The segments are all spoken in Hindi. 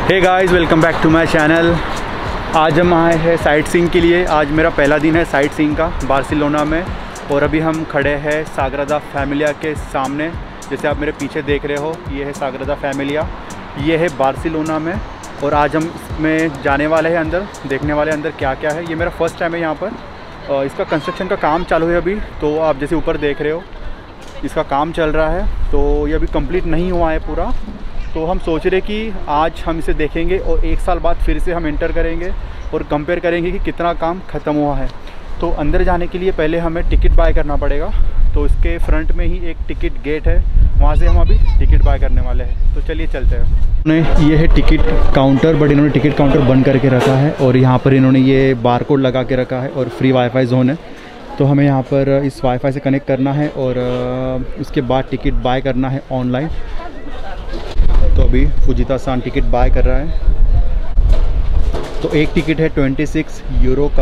Hey guys, welcome back to my channel. आज हम आए हैं साइट सीइंग के लिए। आज मेरा पहला दिन है साइट सीइंग का बार्सिलोना में, और अभी हम खड़े हैं साग्रादा फैमिलिया के सामने। जैसे आप मेरे पीछे देख रहे हो, ये है साग्रादा फैमिलिया, ये है बार्सिलोना में। और आज हम इसमें जाने वाले हैं अंदर, देखने वाले अंदर क्या क्या है। ये मेरा फर्स्ट टाइम है यहाँ पर। इसका कंस्ट्रक्शन का काम चालू है अभी, तो आप जैसे ऊपर देख रहे हो इसका काम चल रहा है, तो ये अभी कंप्लीट नहीं हुआ है पूरा। तो हम सोच रहे कि आज हम इसे देखेंगे और 1 साल बाद फिर से हम एंटर करेंगे और कंपेयर करेंगे कि कितना काम ख़त्म हुआ है। तो अंदर जाने के लिए पहले हमें टिकट बाय करना पड़ेगा। तो इसके फ्रंट में ही एक टिकट गेट है, वहाँ से हम अभी टिकट बाय करने वाले हैं। तो चलिए चलते हैं। ये है टिकट काउंटर, बट इन्होंने टिकट काउंटर बंद करके रखा है और यहाँ पर इन्होंने ये बारकोड लगा के रखा है और फ्री वाईफाई जोन है। तो हमें यहाँ पर इस वाईफाई से कनेक्ट करना है और उसके बाद टिकट बाय करना है ऑनलाइन। तो अभी फुजिता सान टिकट बाय कर रहा है। तो एक टिकट है 26 यूरो का।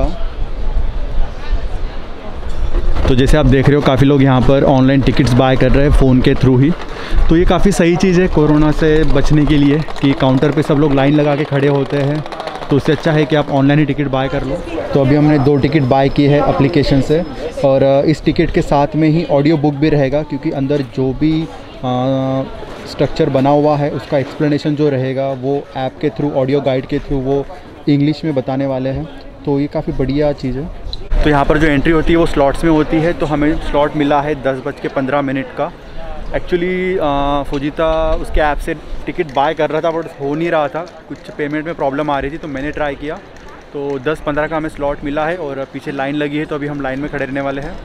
तो जैसे आप देख रहे हो काफ़ी लोग यहाँ पर ऑनलाइन टिकट्स बाय कर रहे हैं फ़ोन के थ्रू ही। तो ये काफ़ी सही चीज़ है कोरोना से बचने के लिए कि काउंटर पे सब लोग लाइन लगा के खड़े होते हैं। तो उससे अच्छा है कि आप ऑनलाइन ही टिकट बाय कर लो। तो अभी हमने 2 टिकट बाय की है एप्लीकेशन से, और इस टिकट के साथ में ही ऑडियो बुक भी रहेगा, क्योंकि अंदर जो भी स्ट्रक्चर बना हुआ है उसका एक्सप्लेनेशन जो रहेगा वो ऐप के थ्रू, ऑडियो गाइड के थ्रू वो इंग्लिश में बताने वाले हैं। तो ये काफ़ी बढ़िया चीज़ है। तो यहाँ पर जो एंट्री होती है वो स्लॉट्स में होती है। तो हमें स्लॉट मिला है 10:15 का। एक्चुअली फुजिता उसके ऐप से टिकट बाय कर रहा था, बट हो नहीं रहा था, कुछ पेमेंट में प्रॉब्लम आ रही थी। तो मैंने ट्राई किया, तो 10:15 का हमें स्लॉट मिला है और पीछे लाइन लगी है। तो अभी हम लाइन में खड़े रहने वाले हैं।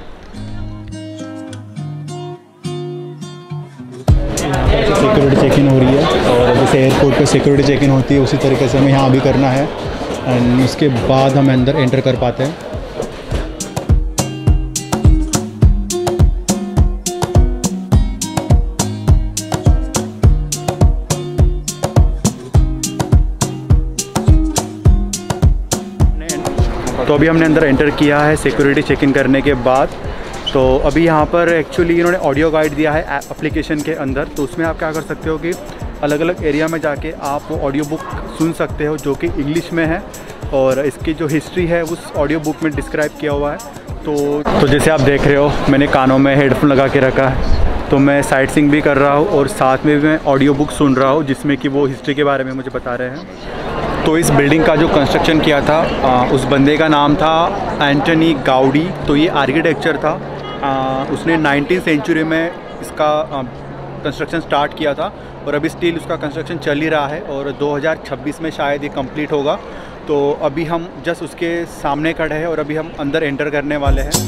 सिक्योरिटी चेक इन हो रही है, और जैसे एयरपोर्ट पे सिक्योरिटी चेक इन होती है उसी तरीके से हमें यहाँ भी करना है, एंड उसके बाद हम अंदर एंटर कर पाते हैं। तो अभी हमने अंदर एंटर किया है सिक्योरिटी चेक इन करने के बाद। तो अभी यहाँ पर एक्चुअली इन्होंने ऑडियो गाइड दिया है एप्लीकेशन के अंदर। तो उसमें आप क्या कर सकते हो कि अलग अलग एरिया में जाके आप वो ऑडियो बुक सुन सकते हो, जो कि इंग्लिश में है, और इसकी जो हिस्ट्री है उस ऑडियो बुक में डिस्क्राइब किया हुआ है। तो जैसे आप देख रहे हो मैंने कानों में हेडफोन लगा के रखा है, तो मैं साइट सीइंग भी कर रहा हूँ और साथ में भी मैं ऑडियो बुक सुन रहा हूँ, जिसमें कि वो हिस्ट्री के बारे में मुझे बता रहे हैं। तो इस बिल्डिंग का जो कंस्ट्रक्शन किया था उस बंदे का नाम था एंटनी गाउडी। तो ये आर्किटेक्चर था, उसने 19th सेंचुरी में इसका कंस्ट्रक्शन स्टार्ट किया था, और अभी स्टिल उसका कंस्ट्रक्शन चल ही रहा है, और 2026 में शायद ये कंप्लीट होगा। तो अभी हम जस्ट उसके सामने खड़े हैं और अभी हम अंदर एंटर करने वाले हैं।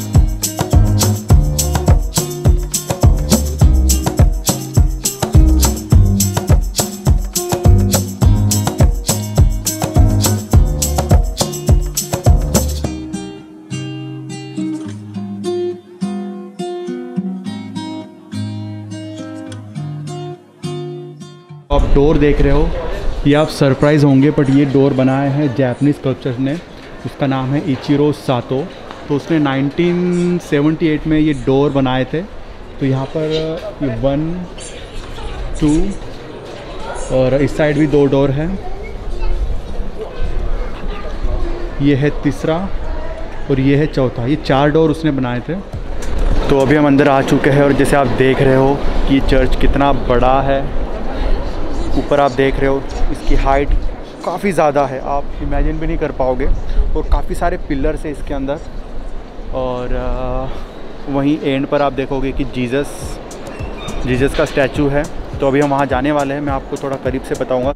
आप डोर देख रहे हो, ये आप सरप्राइज़ होंगे, बट ये डोर बनाए हैं जापानीज़ स्कल्पचर ने। उसका नाम है इचिरो सातो। तो उसने 1978 में ये डोर बनाए थे। तो यहाँ पर ये 1, 2 और इस साइड भी 2 डोर हैं। ये है तीसरा और ये है चौथा। ये 4 डोर उसने बनाए थे। तो अभी हम अंदर आ चुके हैं, और जैसे आप देख रहे हो कि चर्च कितना बड़ा है। ऊपर आप देख रहे हो इसकी हाइट काफ़ी ज़्यादा है, आप इमेजिन भी नहीं कर पाओगे, और काफ़ी सारे पिलर्स है इसके अंदर। और वहीं एंड पर आप देखोगे कि जीसस का स्टैचू है। तो अभी हम वहाँ जाने वाले हैं, मैं आपको थोड़ा करीब से बताऊँगा।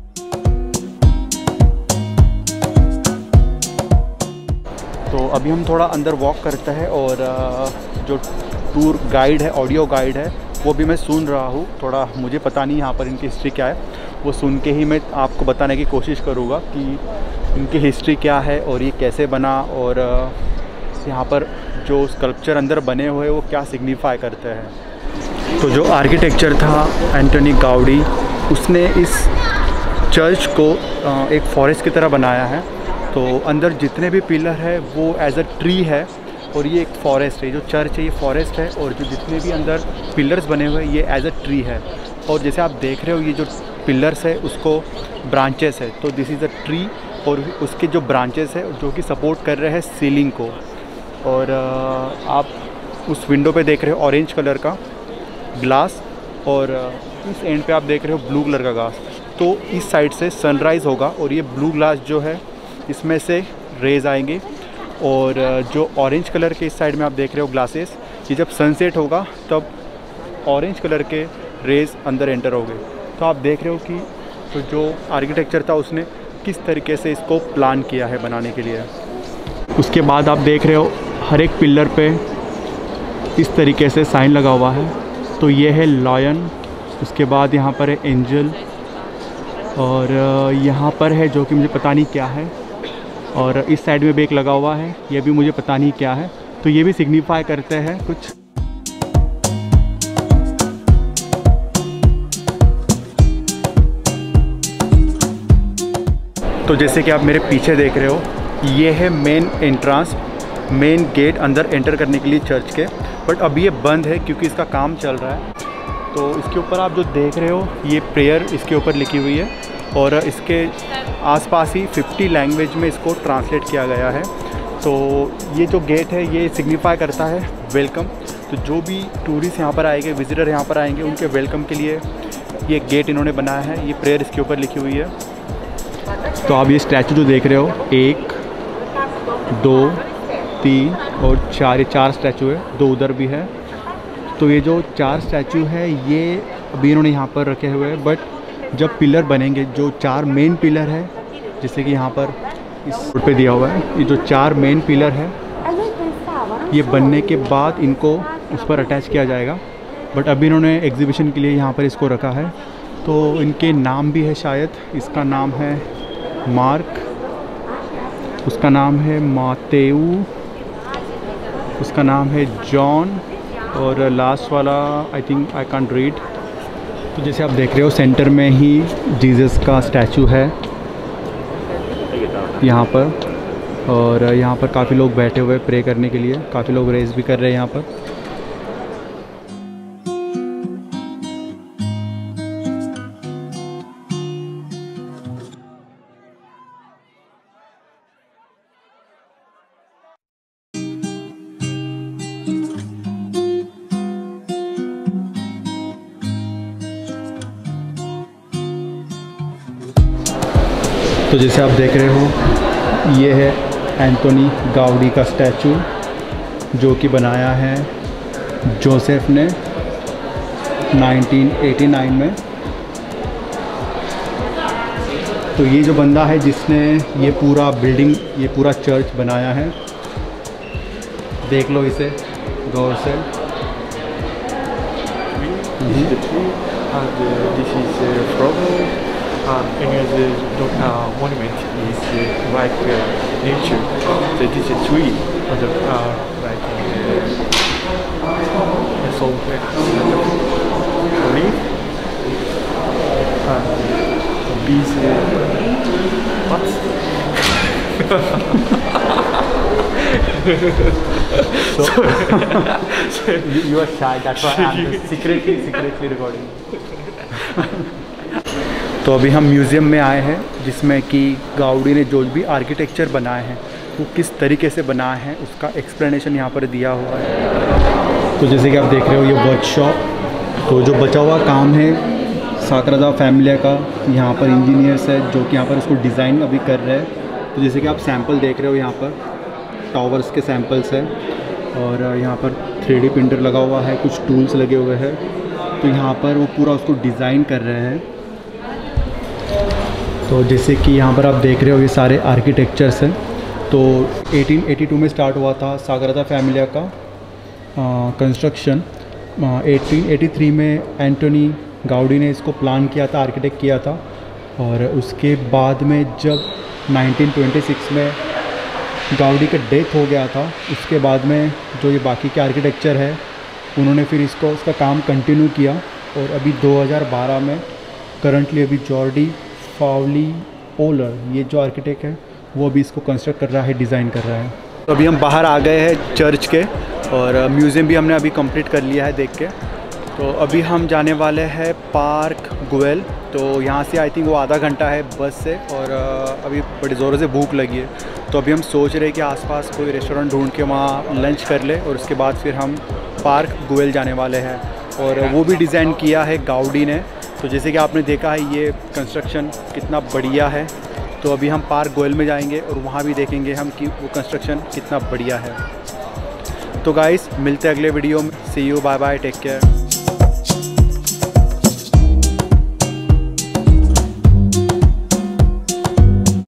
तो अभी हम थोड़ा अंदर वॉक करते हैं, और जो टूर गाइड है, ऑडियो गाइड है, वो भी मैं सुन रहा हूँ। थोड़ा मुझे पता नहीं यहाँ पर इनकी हिस्ट्री क्या है, वो सुन के ही मैं आपको बताने की कोशिश करूँगा कि इनकी हिस्ट्री क्या है और ये कैसे बना, और यहाँ पर जो स्कल्पचर अंदर बने हुए वो क्या सिग्निफाई करते हैं। तो जो आर्किटेक्चर था एंटनी गाउडी, उसने इस चर्च को एक फॉरेस्ट की तरह बनाया है। तो अंदर जितने भी पिलर है वो एज अ ट्री है, और ये एक फॉरेस्ट है। जो चर्च है ये फॉरेस्ट है, और जो जितने भी अंदर पिलर्स बने हुए हैं ये एज अ ट्री है। और जैसे आप देख रहे हो ये जो पिलर्स है उस उसको ब्रांचेस है, तो दिस इज़ अ ट्री और उसके जो ब्रांचेस है जो कि सपोर्ट कर रहे हैं सीलिंग को। और आप उस विंडो पे देख रहे हो ऑरेंज कलर का ग्लास और इस एंड पे आप देख रहे हो ब्लू कलर का ग्लास। तो इस साइड से सनराइज़ होगा और ये ब्लू ग्लास जो है इसमें से रेज आएंगे और जो ऑरेंज कलर के इस साइड में आप देख रहे हो ग्लासेस, ये जब सनसेट होगा तब ऑरेंज कलर के रेज अंदर एंटर होंगे। तो आप देख रहे हो कि तो जो आर्किटेक्चर था उसने किस तरीके से इसको प्लान किया है बनाने के लिए। उसके बाद आप देख रहे हो हर एक पिलर पे इस तरीके से साइन लगा हुआ है। तो ये है लॉयन, उसके बाद यहाँ पर है एंजल और यहाँ पर है जो कि मुझे पता नहीं क्या है, और इस साइड में भी एक लगा हुआ है, ये भी मुझे पता नहीं क्या है। तो ये भी सिग्निफाई करते हैं कुछ। तो जैसे कि आप मेरे पीछे देख रहे हो, ये है मेन एंट्रेंस, मेन गेट अंदर एंटर करने के लिए चर्च के, बट अभी ये बंद है क्योंकि इसका काम चल रहा है। तो इसके ऊपर आप जो देख रहे हो ये प्रेयर इसके ऊपर लिखी हुई है और इसके आसपास ही 50 लैंग्वेज में इसको ट्रांसलेट किया गया है। तो ये जो गेट है ये सिग्निफाई करता है वेलकम। तो जो भी टूरिस्ट यहाँ पर आएंगे, विजिटर यहाँ पर आएंगे, उनके वेलकम के लिए ये गेट इन्होंने बनाया है। ये प्रेयर इसके ऊपर लिखी हुई है। तो आप ये स्टैचू जो देख रहे हो 1 2 3 और 4, ये 4 स्टैचू है, 2 उधर भी है। तो ये जो 4 स्टैचू है ये अभी इन्होंने यहाँ पर रखे हुए हैं, बट जब पिलर बनेंगे, जो 4 मेन पिलर है, जैसे कि यहाँ पर इस रोड पे दिया हुआ है, ये जो 4 मेन पिलर है ये बनने के बाद इनको उस पर अटैच किया जाएगा। बट अभी इन्होंने एग्जीबिशन के लिए यहाँ पर इसको रखा है। तो इनके नाम भी है शायद, इसका नाम है मार्क, उसका नाम है मातेऊ, उसका नाम है जॉन और लास्ट वाला I think I can't read. तो जैसे आप देख रहे हो सेंटर में ही जीसस का स्टैचू है यहाँ पर, और यहाँ पर काफ़ी लोग बैठे हुए प्रे करने के लिए, काफ़ी लोग रेस भी कर रहे हैं यहाँ पर। तो जैसे आप देख रहे हो ये है एंटोनी गाउडी का स्टैचू जो कि बनाया है जोसेफ ने 1989 में। तो ये जो बंदा है जिसने ये पूरा बिल्डिंग, ये पूरा चर्च बनाया है, देख लो इसे गौर से। monument is like nature. So this is a tree on the like so leaf bees what? So you are shy, that's why I'm secretly recording. तो अभी हम म्यूज़ियम में आए हैं जिसमें कि गाउडी ने जो भी आर्किटेक्चर बनाए हैं वो किस तरीके से बनाए हैं उसका एक्सप्लेनेशन यहाँ पर दिया हुआ है। तो जैसे कि आप देख रहे हो ये वर्कशॉप, तो जो बचा हुआ काम है साग्रादा फैमिलिया का, यहाँ पर इंजीनियर्स है जो कि यहाँ पर इसको डिज़ाइन अभी कर रहे हैं। तो जैसे कि आप सैम्पल देख रहे हो यहाँ पर टावर्स के सैम्पल्स हैं और यहाँ पर 3D प्रिंटर लगा हुआ है, कुछ टूल्स लगे हुए हैं। तो यहाँ पर वो पूरा उसको डिज़ाइन कर रहे हैं। तो जैसे कि यहाँ पर आप देख रहे हो ये सारे आर्किटेक्चर्स हैं। तो 1882 में स्टार्ट हुआ था साग्रादा फैमिलिया का कंस्ट्रक्शन। 1883 में एंटोनी गाउडी ने इसको प्लान किया था, आर्किटेक्ट किया था, और उसके बाद में जब 1926 में गाउडी का डेथ हो गया था, उसके बाद में जो ये बाकी के आर्किटेक्चर है उन्होंने फिर इसका काम कंटिन्यू किया। और अभी 2012 में करंटली अभी जॉर्डी फाउलिओलर ये जो आर्किटेक्ट है वो अभी इसको कंस्ट्रक्ट कर रहा है, डिज़ाइन कर रहा है। तो अभी हम बाहर आ गए हैं चर्च के, और म्यूज़ियम भी हमने अभी कंप्लीट कर लिया है देख के। तो अभी हम जाने वाले हैं पार्क गुएल। तो यहाँ से आई थिंक वो आधा घंटा है बस से, और अभी बड़ी ज़ोरों से भूख लगी है। तो अभी हम सोच रहे हैं कि आसपास कोई रेस्टोरेंट ढूंढ के वहाँ लंच कर ले, और उसके बाद फिर हम पार्क गुएल जाने वाले हैं। और वो भी डिज़ाइन किया है गाउडी ने। तो जैसे कि आपने देखा है ये कंस्ट्रक्शन कितना बढ़िया है। तो अभी हम पार्क गुएल में जाएंगे और वहाँ भी देखेंगे हम कि वो कंस्ट्रक्शन कितना बढ़िया है। तो गाइस मिलते हैं अगले वीडियो में। See you, bye bye, take care.